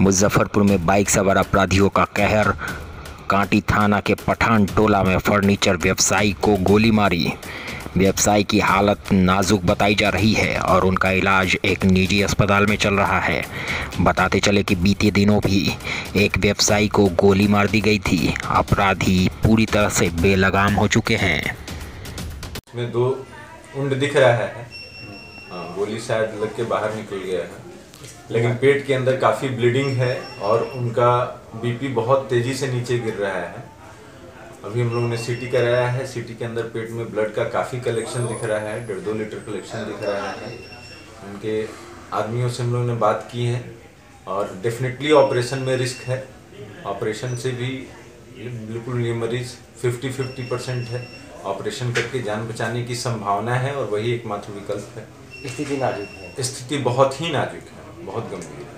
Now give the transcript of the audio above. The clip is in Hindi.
मुजफ्फरपुर में बाइक सवार अपराधियों का कहर। कांटी थाना के पठान टोला में फर्नीचर व्यवसायी को गोली मारी। व्यवसायी की हालत नाजुक बताई जा रही है और उनका इलाज एक निजी अस्पताल में चल रहा है। बताते चले कि बीते दिनों भी एक व्यवसायी को गोली मार दी गई थी। अपराधी पूरी तरह से बेलगाम हो चुके हैं। इसमें 2 उंड दिख रहा है। गोली शायद लग के बाहर निकल गया है, लेकिन पेट के अंदर काफ़ी ब्लीडिंग है और उनका बीपी बहुत तेज़ी से नीचे गिर रहा है। अभी हम लोगों ने सीटी कराया है। सीटी के अंदर पेट में ब्लड का काफ़ी कलेक्शन दिख रहा है, 1.5-2 लीटर कलेक्शन दिख रहा है। उनके आदमियों से हम लोगों ने बात की है और डेफिनेटली ऑपरेशन में रिस्क है। ऑपरेशन से भी बिल्कुल ये मरीज 50-50% है। ऑपरेशन करके जान बचाने की संभावना है और वही एकमात्र विकल्प है। स्थिति नाजुक है। स्थिति बहुत ही नाजुक है, बहुत गंभीर है।